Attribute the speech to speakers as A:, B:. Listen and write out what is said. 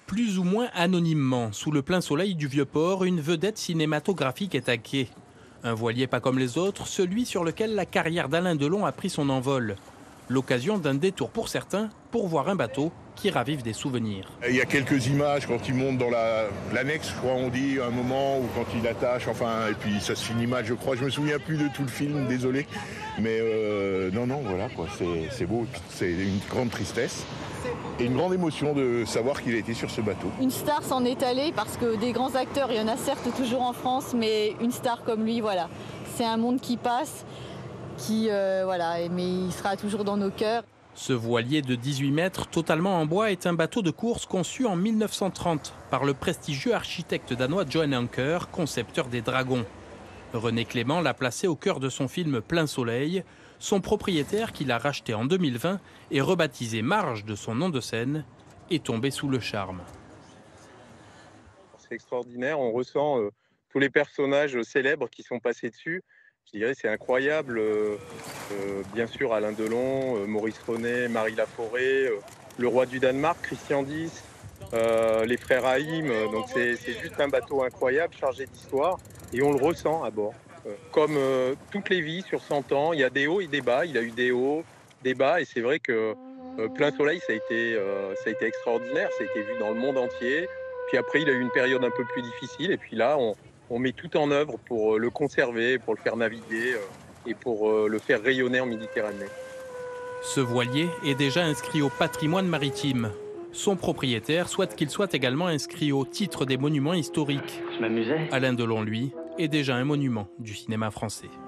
A: Plus ou moins anonymement, sous le plein soleil du Vieux-Port, une vedette cinématographique est à quai. Un voilier pas comme les autres, celui sur lequel la carrière d'Alain Delon a pris son envol. L'occasion d'un détour pour certains pour voir un bateau qui ravive des souvenirs.
B: Il y a quelques images quand il monte dans l'annexe, je crois on dit, à un moment, ou quand il attache, enfin, et puis ça se finit mal, je crois. Je me souviens plus de tout le film, désolé. Mais non, voilà, quoi, c'est beau, c'est une grande tristesse. Et une grande émotion de savoir qu'il a été sur ce bateau.
C: Une star s'en est allée parce que des grands acteurs, il y en a certes toujours en France, mais une star comme lui, voilà. C'est un monde qui passe, mais il sera toujours dans nos cœurs.
A: Ce voilier de 18 mètres, totalement en bois, est un bateau de course conçu en 1930 par le prestigieux architecte danois Johan Anker, concepteur des Dragons. René Clément l'a placé au cœur de son film Plein Soleil. Son propriétaire, qu'il a racheté en 2020 et rebaptisé Marge de son nom de scène, est tombé sous le charme.
D: C'est extraordinaire, on ressent tous les personnages célèbres qui sont passés dessus. Je dirais c'est incroyable. Bien sûr Alain Delon, Maurice René, Marie Laforêt, le roi du Danemark, Christian X, les frères Haïm. Donc c'est juste un bateau incroyable, chargé d'histoire, et on le ressent à bord. Comme toutes les vies sur 100 ans, il y a des hauts et des bas. Il a eu des hauts, des bas, et c'est vrai que Plein Soleil, ça a été extraordinaire. Ça a été vu dans le monde entier. Puis après, il a eu une période un peu plus difficile. Et puis là, on met tout en œuvre pour le conserver, pour le faire naviguer et pour le faire rayonner en Méditerranée.
A: Ce voilier est déjà inscrit au patrimoine maritime. Son propriétaire souhaite qu'il soit également inscrit au titre des monuments historiques.
E: Je m'amusais.
A: Alain Delon, lui, est déjà un monument du cinéma français.